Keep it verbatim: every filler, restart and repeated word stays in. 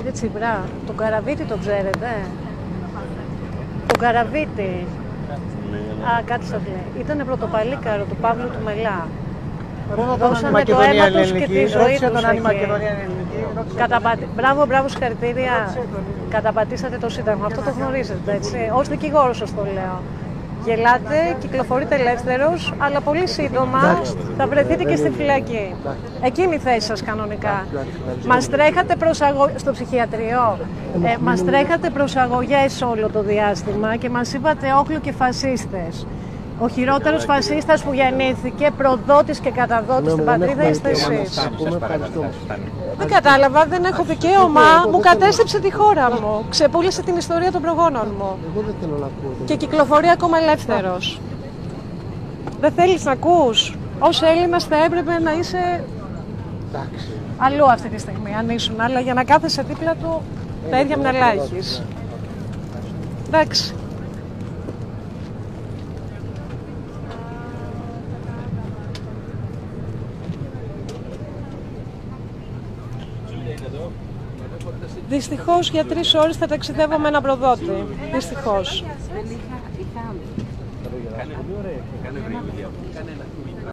κύριε Τσίπρα, τον Καραβίτη τον ξέρετε? Τον Καραβίτη. Α, κάτι σας λέει. Ήτανε πρωτοπαλίκαρο του Παύλου του Μελά. Δώσανε το αίμα τους και τη ζωή τους εκεί. Καταπατη... Μπράβο, μπράβο, συγχαρητήρια. Καταπατήσατε το Σύνταγμα. Αυτό το γνωρίζετε, έτσι. Ως δικηγόρος σας το λέω. Γελάτε, κυκλοφορείτε ελεύθερος, αλλά πολύ σύντομα θα βρεθείτε και στη φυλακή. Εκείνη η θέση σας κανονικά. Μας τρέχατε προσαγω... στο ψυχιατριό, ε, μας τρέχατε προσαγωγές όλο το διάστημα και μας είπατε όχλου και φασίστες. Ο χειρότερος φασίστας που γεννήθηκε, προδότης και καταδότης στην πατρίδα είστε εσείς. Δεν κατάλαβα, δεν έχω δικαίωμα, μου κατέστρεψε τη χώρα μου, ξεπούλησε την ιστορία των προγόνων μου και κυκλοφορεί ακόμα ελεύθερος. Δεν θέλεις να ακούς? Ως Έλληνας θα έπρεπε να είσαι αλλού αυτή τη στιγμή, αν ήσουν, αλλά για να κάθεσαι δίπλα του τα ίδια μυαλά έχεις. Εντάξει. Δυστυχώς για τρεις ώρες θα ταξιδεύω με ένα προδότη. Δυστυχώς.